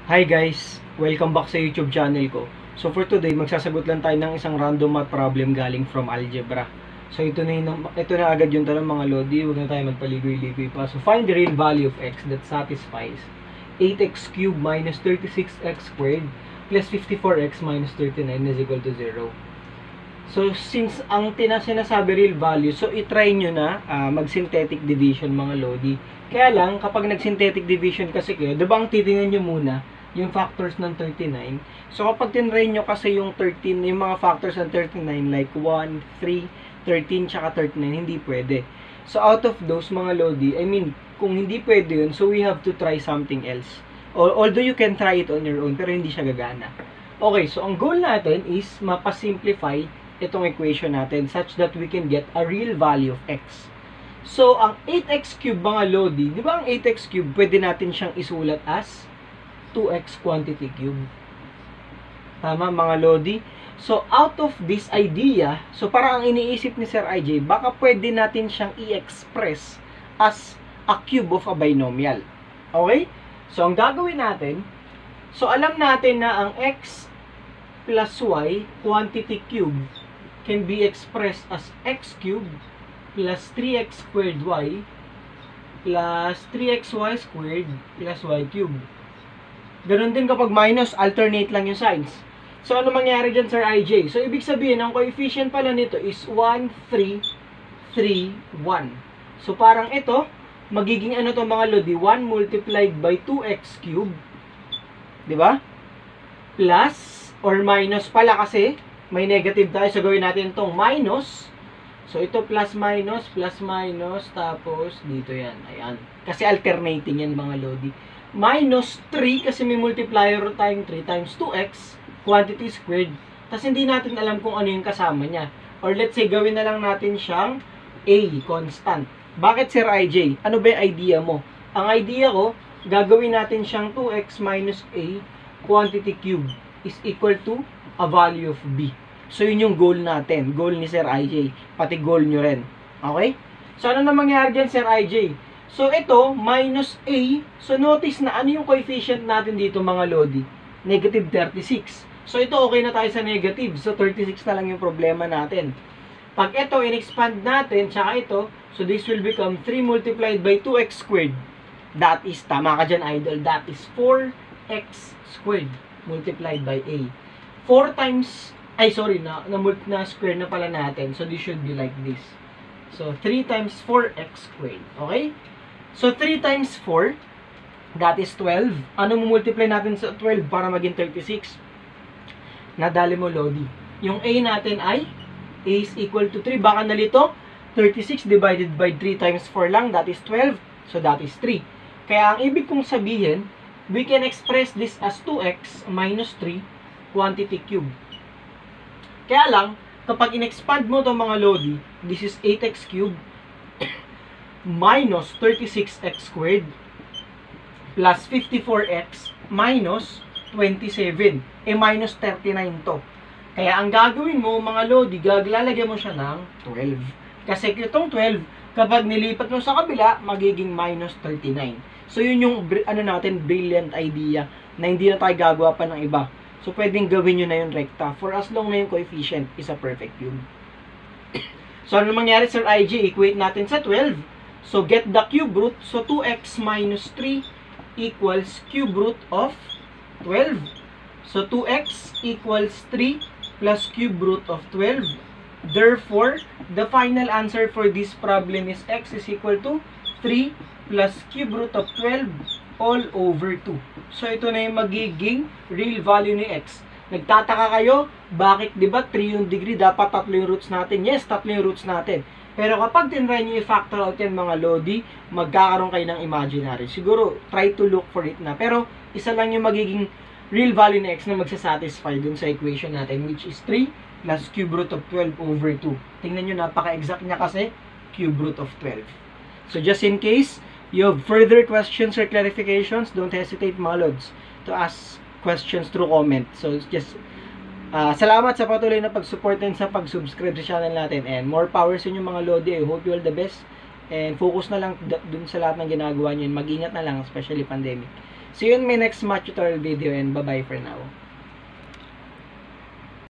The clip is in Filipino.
Hi guys! Welcome back sa YouTube channel ko. So for today, magsasagot lang tayo ng isang random math problem galing from algebra. So ito na agad yung tanong mga lodi, huwag na tayo magpaligoy-ligoy pa. So find the real value of x that satisfies 8x cubed minus 36x squared plus 54x minus 39 is equal to 0. So since ang sinasabi real value, so itry nyo na mag-synthetic division mga lodi. Kaya lang, kapag nag-synthetic division kasi kayo, diba ang titingnan nyo muna yung factors ng 39. So kapag tinry nyo kasi yung 13, yung mga factors ng 39 like 1, 3, 13, tsaka 39, hindi pwede. So out of those mga lodi, kung hindi pwede yun, so we have to try something else. Although you can try it on your own, pero hindi siya gagana. Okay, so ang goal natin is mapasimplify itong equation natin such that we can get a real value of x. So ang 8x cubed mga lodi, di ba ang 8x cubed pwede natin siyang isulat as 2x quantity cube. Tama mga lodi? So out of this idea, so parang ang iniisip ni Sir IJ, baka pwede natin siyang i-express as a cube of a binomial. Okay? So ang gagawin natin, so alam natin na ang x plus y quantity cube can be expressed as x cubed plus 3x squared y plus 3xy squared plus y cubed. Ganun din kapag minus, alternate lang yung signs. So, ano mangyari dyan, Sir IJ? So, ibig sabihin, ang coefficient pala nito is 1, 3, 3, 1. So, parang ito, magiging ano to mga lodi? 1 multiplied by 2x cubed. Diba? Plus, or minus pala kasi, may negative tayo. So, gawin natin itong minus. So, ito plus, minus, tapos dito yan. Ayan. Kasi alternating yan mga lodi. Minus 3 kasi may multiplier tayong 3 times 2x quantity squared. Tapos hindi natin alam kung ano yung kasama niya. Or let's say, gawin na lang natin siyang a, constant. Bakit Sir IJ? Ano ba yung idea mo? Ang idea ko, gagawin natin siyang 2x minus a quantity cube is equal to a value of b. So, yun yung goal natin. Goal ni Sir IJ. Pati goal nyo rin. Okay? So, ano na mangyari dyan, Sir IJ? So, ito, minus a. So, notice na ano yung coefficient natin dito, mga lodi? Negative 36. So, ito, okay na tayo sa negative. So, 36 na lang yung problema natin. Pag ito, in-expand natin, tsaka ito, so this will become 3 multiplied by 2x squared. That is, tama ka dyan, idol. That is 4x squared multiplied by a. 4 times, na square na pala natin. So, this should be like this. So, 3 times 4x squared. Okay? So, 3 times 4, that is 12. Ano mo multiply natin sa 12 para maging 36? Nadali mo, lodi. Yung a natin ay a is equal to 3. Baka nalito, 36 divided by 3 times 4 lang, that is 12. So, that is 3. Kaya, ang ibig kong sabihin, we can express this as 2x minus 3 quantity cube. Kaya lang, kapag in-expand mo itong mga lodi, this is 8x cubed minus 36x squared plus 54x minus 27. Minus 39 to. Kaya ang gagawin mo, mga lodi, lalagyan mo siya ng 12. Kasi itong 12, kapag nilipat mo sa kabila, magiging minus 39. So, yun yung brilliant idea na hindi na tayo gagawa pa ng iba. So, pwedeng gawin nyo na yung recta for as long na yung coefficient is a perfect cube. So, ano mangyari, Sir IJ? Equate natin sa 12. So, get the cube root. So, 2x minus 3 equals cube root of 12. So, 2x equals 3 plus cube root of 12. Therefore, the final answer for this problem is x is equal to 3 plus cube root of 12 all over 2. So, ito na yung magiging real value ni x. Nagtataka kayo, bakit, di ba, 3 yung degree, dapat 3 yung roots natin? Yes, 3 yung roots natin. Pero kapag tinry nyo i-factor out yan, mga lodi, magkakaroon kayo ng imaginary. Siguro, try to look for it na. Pero, isa lang yung magiging real value ni x na magsasatisfy dun sa equation natin, which is 3 plus cube root of 12 over 2. Tingnan nyo, napaka-exact niya kasi, cube root of 12. So, just in case you have further questions or clarifications, don't hesitate, mga lods, to ask questions through comment. So, just salamat sa patuloy na pag-support and sa pag-subscribe sa channel natin. And more power sa inyo, mga lodi. I hope you all the best. And focus na lang dun sa lahat ng ginagawa nyo. Mag-ingat na lang, especially pandemic. See you in my next math tutorial video and bye-bye for now.